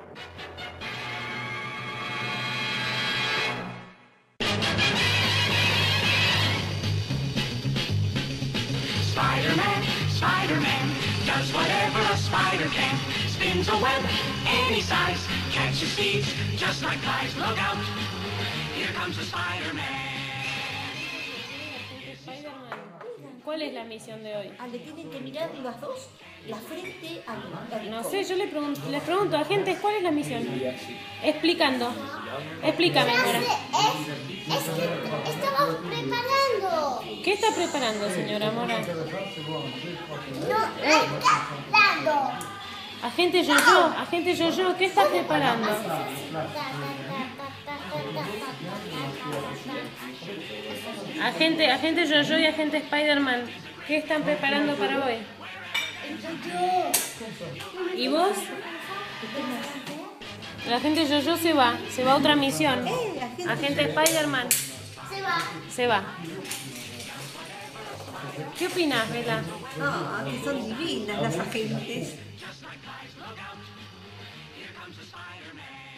Spider-Man, Spider-Man, does whatever a spider can. Spins a web any size, catches thieves just like flies. Look out, here comes the Spider-Man. ¿Cuál es la misión de hoy? Le tienen que mirar las dos, la frente al No sé, yo les pregunto a gente, ¿cuál es la misión? Explicando. Explícame, Mora. Es que estamos preparando. ¿Qué está preparando, señora Mora? No, está dando. Agente Yo-Yo, ¿qué está preparando? Agente Yo-Yo y agente Spider-Man, ¿qué están preparando para hoy? ¿Y vos? El agente Yo-Yo se va a otra misión. Agente Spider-Man se va. ¿Qué opinas, Bela? Ah, que son divinas las agentes.